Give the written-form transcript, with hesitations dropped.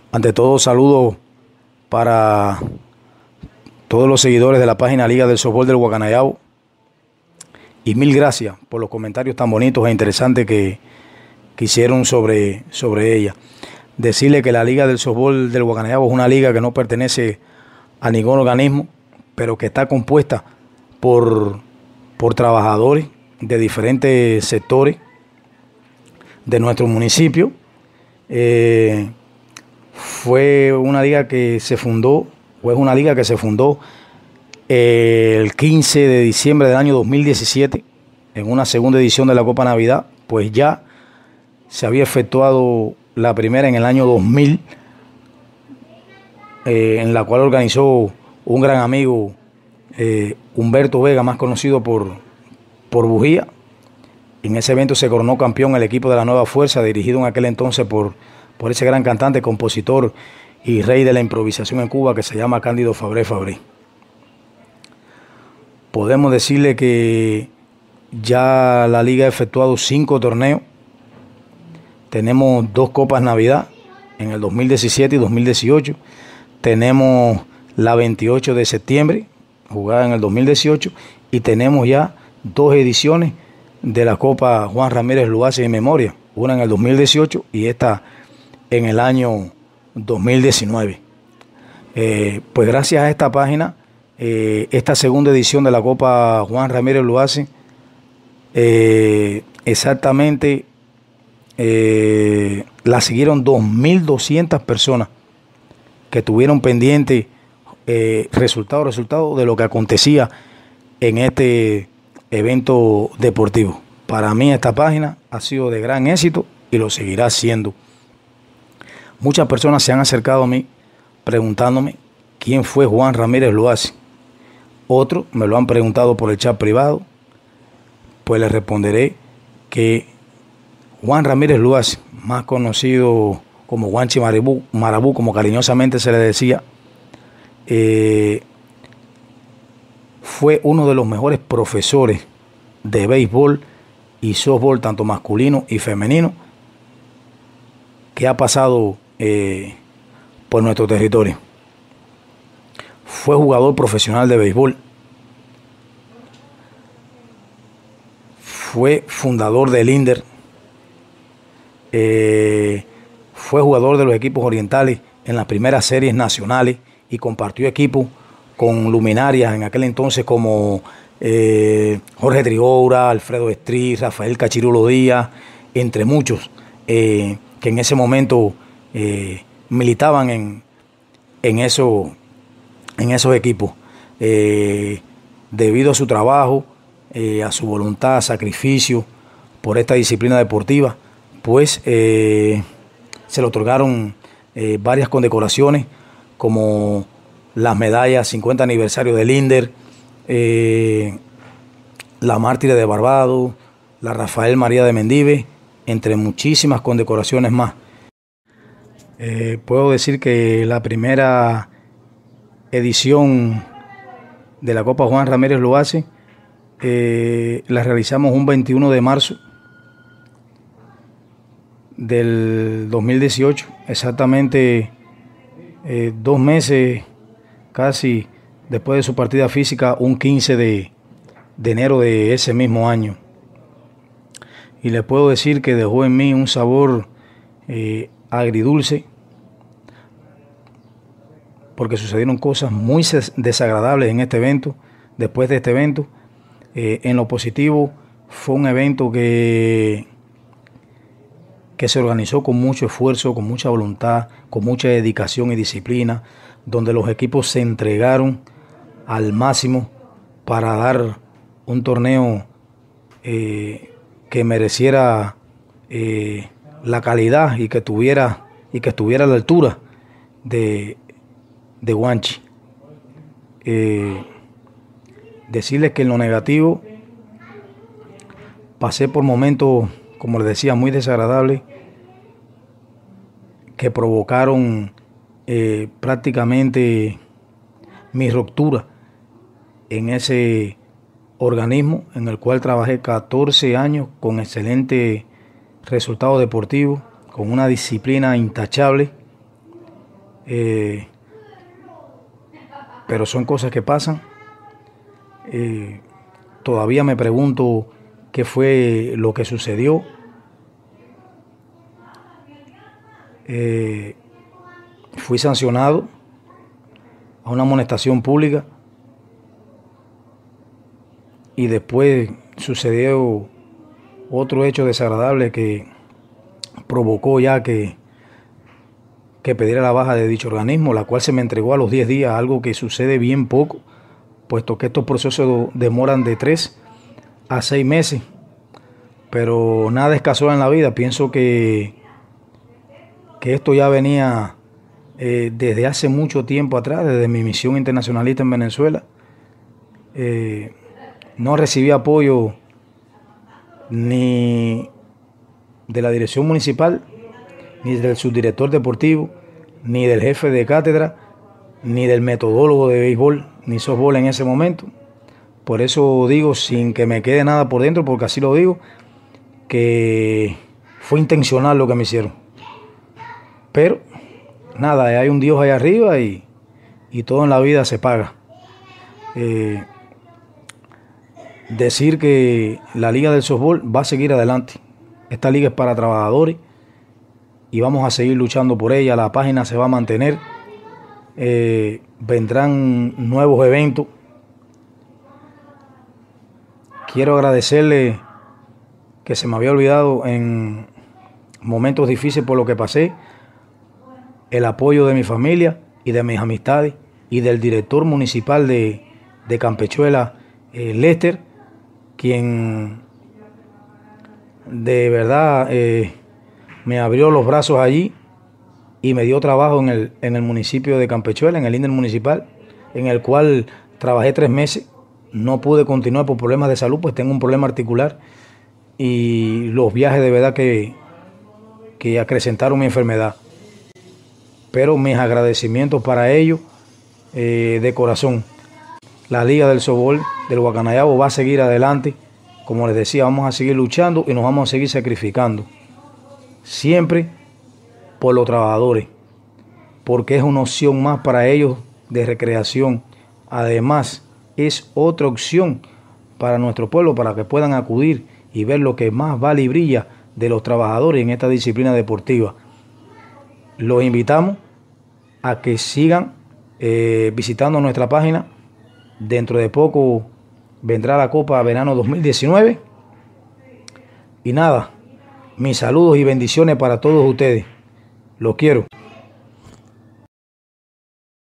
Ante todo, saludo para todos los seguidores de la página Liga del Softball del Guacanayabo y mil gracias por los comentarios tan bonitos e interesantes que hicieron sobre ella. Decirle que la Liga del Softball del Guacanayabo es una liga que no pertenece a ningún organismo, pero que está compuesta por trabajadores de diferentes sectores de nuestro municipio. Fue una liga que se fundó, o es una liga que se fundó el 15 de diciembre del año 2017, en una segunda edición de la Copa Navidad, pues ya se había efectuado la primera en el año 2000, en la cual organizó un gran amigo, Humberto Vega, más conocido por Bujía. En ese evento se coronó campeón el equipo de la Nueva Fuerza, dirigido en aquel entonces por ese gran cantante, compositor y rey de la improvisación en Cuba, que se llama Cándido Fabré Fabré. Podemos decirle que ya la liga ha efectuado 5 torneos. Tenemos 2 Copas Navidad en el 2017 y 2018. Tenemos la 28 de septiembre, jugada en el 2018, y tenemos ya 2 ediciones de la Copa Juan Ramírez Luace en memoria, una en el 2018 y esta en el año 2019. Pues gracias a esta página, esta segunda edición de la Copa Juan Ramírez Luace, exactamente la siguieron 2.200 personas que tuvieron pendiente resultado de lo que acontecía en este evento deportivo. Para mí esta página ha sido de gran éxito y lo seguirá siendo. Muchas personas se han acercado a mí preguntándome quién fue Juan Ramírez Luace. Otros me lo han preguntado por el chat privado. Pues les responderé que Juan Ramírez Luace, más conocido como Juanchi Marabú, como cariñosamente se le decía, fue uno de los mejores profesores de béisbol y softball, tanto masculino y femenino, que ha pasado por nuestro territorio. Fue jugador profesional de béisbol. Fue fundador del INDER. Fue jugador de los equipos orientales en las primeras series nacionales y compartió equipo con luminarias en aquel entonces como Jorge Trigoura, Alfredo Estrí, Rafael Cachirulo Díaz, entre muchos que en ese momento militaban en esos equipos. Debido a su trabajo, a su voluntad, sacrificio por esta disciplina deportiva, pues se le otorgaron varias condecoraciones, como las medallas 50 aniversario del INDER, la Mártire de Barbados, la Rafael María de Mendive, entre muchísimas condecoraciones más. Puedo decir que la primera edición de la Copa Juan Ramírez Luace la realizamos un 21 de marzo del 2018, exactamente 2 meses casi después de su partida física, un 15 de enero de ese mismo año. Y les puedo decir que dejó en mí un sabor agridulce, porque sucedieron cosas muy desagradables en este evento. Después de este evento, en lo positivo, fue un evento que se organizó con mucho esfuerzo, con mucha voluntad, con mucha dedicación y disciplina, donde los equipos se entregaron al máximo para dar un torneo que mereciera la calidad y que estuviera a la altura de Juanchi. Decirles que en lo negativo pasé por momentos, como les decía, muy desagradables, que provocaron prácticamente mi ruptura en ese organismo en el cual trabajé 14 años con excelente resultado deportivo, con una disciplina intachable, Pero son cosas que pasan. Todavía me pregunto qué fue lo que sucedió. Fui sancionado a una amonestación pública y después sucedió otro hecho desagradable que provocó ya que pidiera la baja de dicho organismo, la cual se me entregó a los 10 días, algo que sucede bien poco, puesto que estos procesos demoran de 3 a 6 meses, pero nada es casual en la vida. Pienso que esto ya venía desde hace mucho tiempo atrás, desde mi misión internacionalista en Venezuela. No recibí apoyo ni de la dirección municipal, ni del subdirector deportivo, ni del jefe de cátedra, ni del metodólogo de béisbol, ni softball en ese momento. Por eso digo, sin que me quede nada por dentro, porque así lo digo, que fue intencional lo que me hicieron. Pero nada, hay un Dios allá arriba y todo en la vida se paga. Decir que la liga del softball va a seguir adelante. Esta liga es para trabajadores y vamos a seguir luchando por ella. La página se va a mantener. Vendrán nuevos eventos. Quiero agradecerle, que se me había olvidado en momentos difíciles por lo que pasé, el apoyo de mi familia y de mis amistades y del director municipal de Campechuela, Lester, quien de verdad me abrió los brazos allí y me dio trabajo en el municipio de Campechuela, en el INDER municipal, en el cual trabajé 3 meses. No pude continuar por problemas de salud, pues tengo un problema articular y los viajes de verdad que acrecentaron mi enfermedad. Pero mis agradecimientos para ellos de corazón. La Liga del Softball del Guacanayabo va a seguir adelante. Como les decía, vamos a seguir luchando y nos vamos a seguir sacrificando. Siempre por los trabajadores, porque es una opción más para ellos de recreación. Además, es otra opción para nuestro pueblo, para que puedan acudir y ver lo que más vale y brilla de los trabajadores en esta disciplina deportiva. Los invitamos a que sigan visitando nuestra página. Dentro de poco vendrá la Copa Verano 2019. Y nada, mis saludos y bendiciones para todos ustedes. Los quiero.